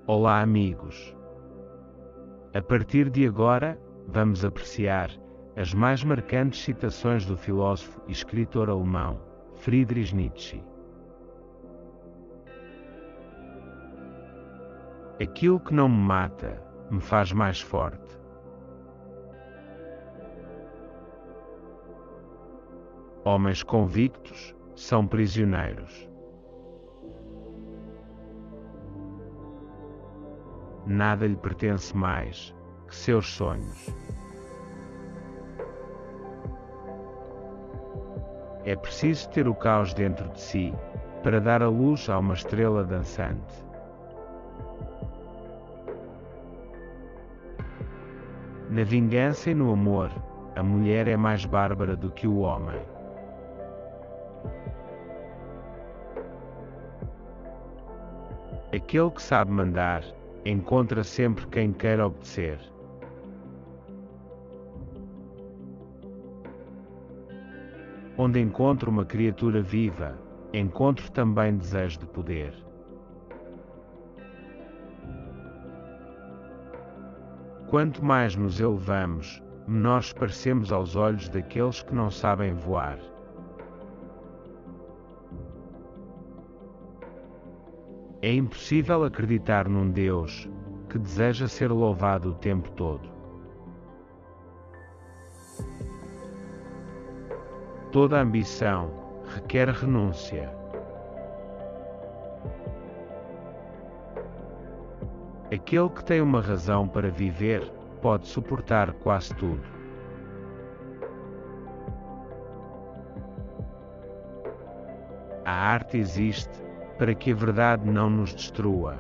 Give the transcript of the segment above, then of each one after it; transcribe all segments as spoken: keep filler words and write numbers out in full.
Olá, amigos! A partir de agora, vamos apreciar as mais marcantes citações do filósofo e escritor alemão Friedrich Nietzsche. Aquilo que não me mata, me faz mais forte. Homens convictos são prisioneiros. Nada lhe pertence mais que seus sonhos. É preciso ter o caos dentro de si para dar a luz a uma estrela dançante. Na vingança e no amor, a mulher é mais bárbara do que o homem. Aquele que sabe mandar, encontra sempre quem queira obedecer. Onde encontro uma criatura viva, encontro também desejo de poder. Quanto mais nos elevamos, menores parecemos aos olhos daqueles que não sabem voar. É impossível acreditar num Deus que deseja ser louvado o tempo todo. Toda ambição requer renúncia. Aquele que tem uma razão para viver pode suportar quase tudo. A arte existe para que a verdade não nos destrua.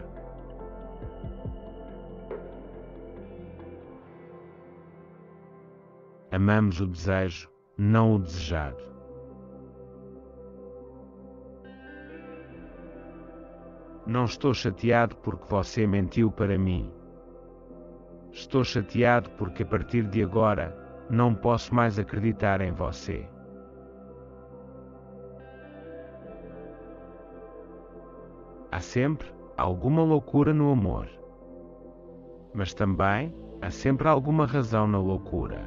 Amamos o desejo, não o desejado. Não estou chateado porque você mentiu para mim. Estou chateado porque a partir de agora, não posso mais acreditar em você. Há sempre alguma loucura no amor. Mas também há sempre alguma razão na loucura.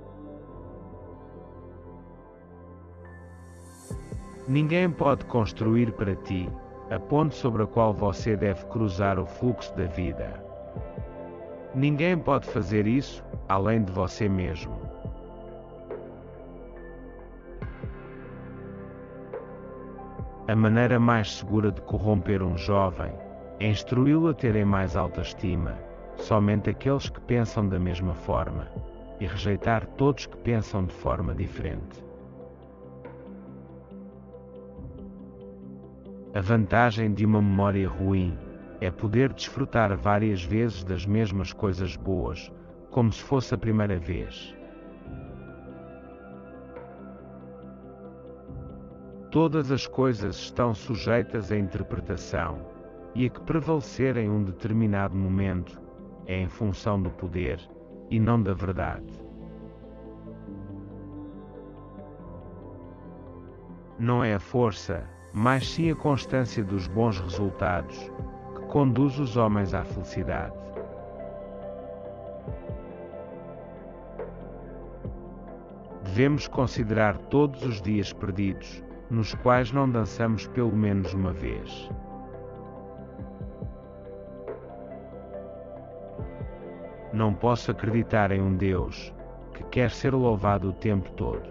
Ninguém pode construir para ti a ponte sobre a qual você deve cruzar o fluxo da vida. Ninguém pode fazer isso além de você mesmo. A maneira mais segura de corromper um jovem é instruí-lo a terem mais autoestima, somente aqueles que pensam da mesma forma, e rejeitar todos que pensam de forma diferente. A vantagem de uma memória ruim é poder desfrutar várias vezes das mesmas coisas boas, como se fosse a primeira vez. Todas as coisas estão sujeitas à interpretação, e a que prevalecer em um determinado momento é em função do poder, e não da verdade. Não é a força, mas sim a constância dos bons resultados, que conduz os homens à felicidade. Devemos considerar todos os dias perdidos, nos quais não dançamos pelo menos uma vez. Não posso acreditar em um Deus que quer ser louvado o tempo todo.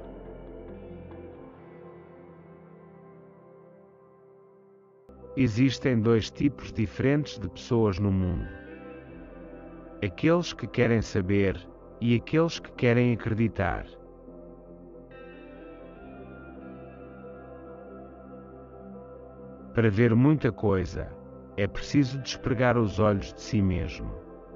Existem dois tipos diferentes de pessoas no mundo: aqueles que querem saber e aqueles que querem acreditar. Para ver muita coisa, é preciso despregar os olhos de si mesmo.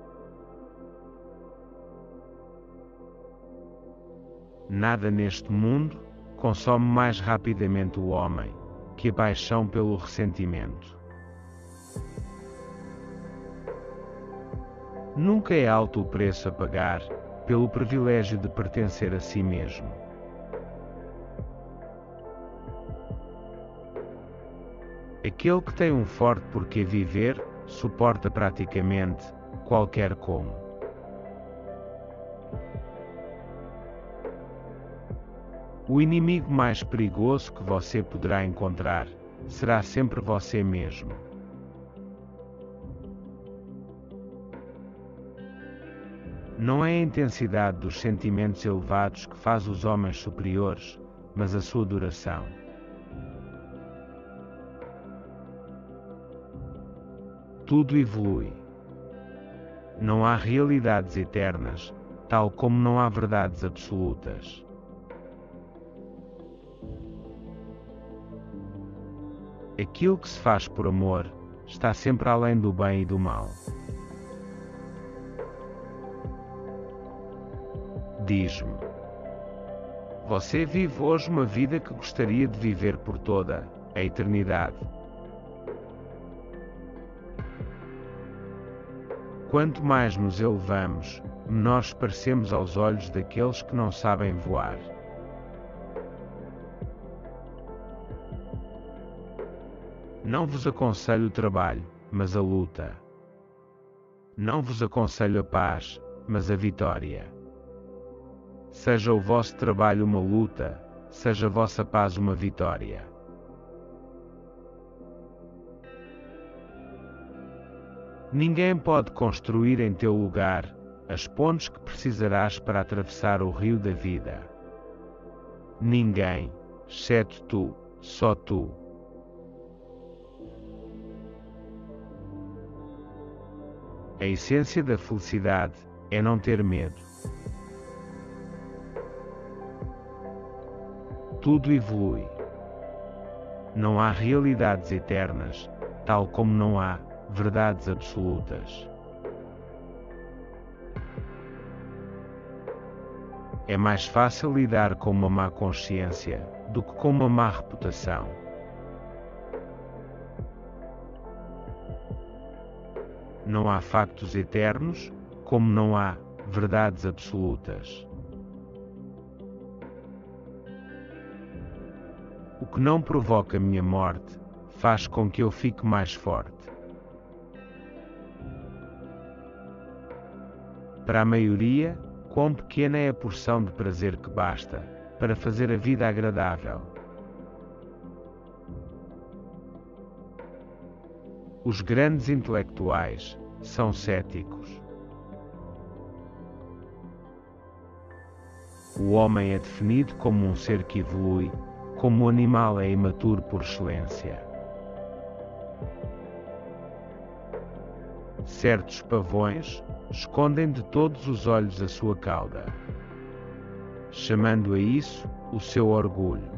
Nada neste mundo consome mais rapidamente o homem que a paixão pelo ressentimento. Nunca é alto o preço a pagar pelo privilégio de pertencer a si mesmo. Aquele que tem um forte porquê viver suporta praticamente qualquer como. O inimigo mais perigoso que você poderá encontrar será sempre você mesmo. Não é a intensidade dos sentimentos elevados que faz os homens superiores, mas a sua duração. Tudo evolui. Não há realidades eternas, tal como não há verdades absolutas. Aquilo que se faz por amor está sempre além do bem e do mal. Diz-me: você vive hoje uma vida que gostaria de viver por toda a eternidade? Quanto mais nos elevamos, menores parecemos aos olhos daqueles que não sabem voar. Não vos aconselho o trabalho, mas a luta. Não vos aconselho a paz, mas a vitória. Seja o vosso trabalho uma luta, seja a vossa paz uma vitória. Ninguém pode construir em teu lugar as pontes que precisarás para atravessar o rio da vida. Ninguém, exceto tu, só tu. A essência da felicidade é não ter medo. Tudo evolui. Não há realidades eternas, tal como não há verdades absolutas. É mais fácil lidar com uma má consciência do que com uma má reputação. Não há factos eternos, como não há verdades absolutas. O que não provoca minha morte, faz com que eu fique mais forte. Para a maioria, quão pequena é a porção de prazer que basta para fazer a vida agradável. Os grandes intelectuais são céticos. O homem é definido como um ser que evolui, como o animal é imaturo por excelência. Certos pavões escondem de todos os olhos a sua cauda, chamando a isso o seu orgulho.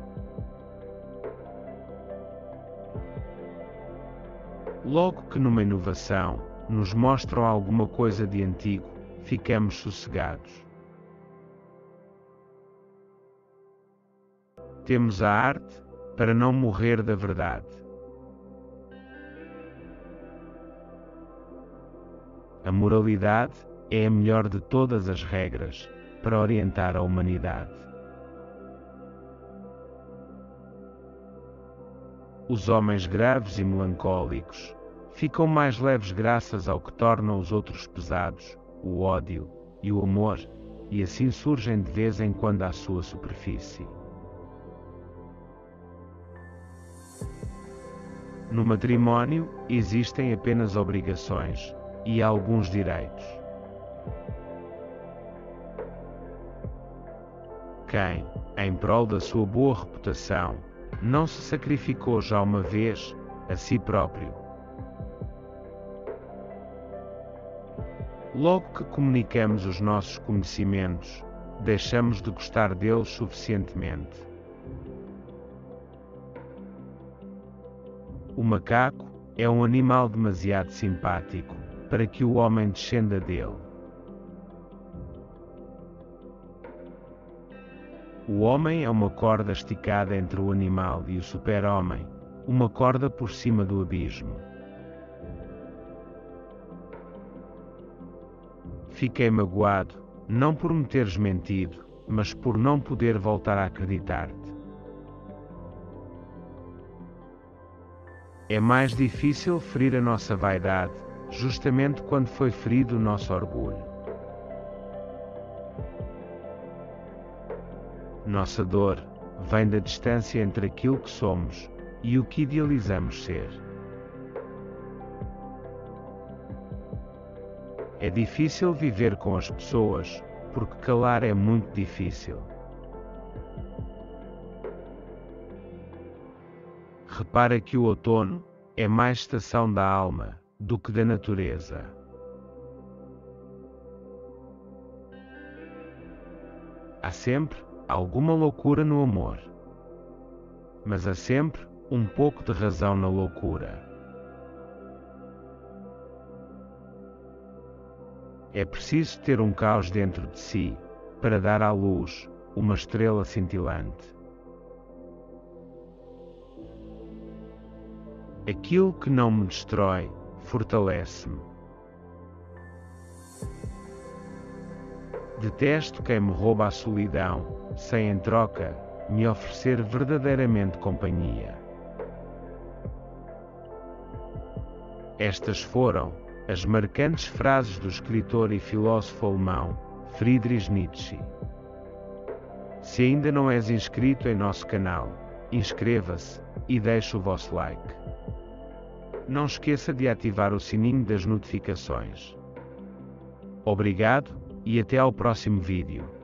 Logo que numa inovação nos mostram alguma coisa de antigo, ficamos sossegados. Temos a arte para não morrer da verdade. A moralidade é a melhor de todas as regras para orientar a humanidade. Os homens graves e melancólicos ficam mais leves graças ao que torna os outros pesados, o ódio e o amor, e assim surgem de vez em quando à sua superfície. No matrimónio, existem apenas obrigações e alguns direitos. Quem, em prol da sua boa reputação, não se sacrificou já uma vez a si próprio? Logo que comunicamos os nossos conhecimentos, deixamos de gostar deles suficientemente. O macaco é um animal demasiado simpático para que o homem descenda dele. O homem é uma corda esticada entre o animal e o super-homem, uma corda por cima do abismo. Fiquei magoado, não por me teres mentido, mas por não poder voltar a acreditar-te. É mais difícil ferir a nossa vaidade, justamente quando foi ferido o nosso orgulho. Nossa dor vem da distância entre aquilo que somos e o que idealizamos ser. É difícil viver com as pessoas, porque calar é muito difícil. Repara que o outono é mais estação da alma do que da natureza. Há sempre alguma loucura no amor, mas há sempre um pouco de razão na loucura. É preciso ter um caos dentro de si para dar à luz uma estrela cintilante. Aquilo que não me destrói fortalece-me. Detesto quem me rouba a solidão, sem em troca me oferecer verdadeiramente companhia. Estas foram as marcantes frases do escritor e filósofo alemão Friedrich Nietzsche. Se ainda não és inscrito em nosso canal, inscreva-se e deixe o vosso like. Não esqueça de ativar o sininho das notificações. Obrigado e até ao próximo vídeo.